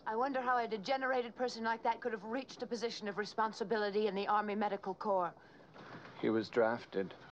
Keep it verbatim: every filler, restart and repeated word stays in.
I wonder how a degenerated person like that could have reached a position of responsibility in the Army Medical Corps. He was drafted.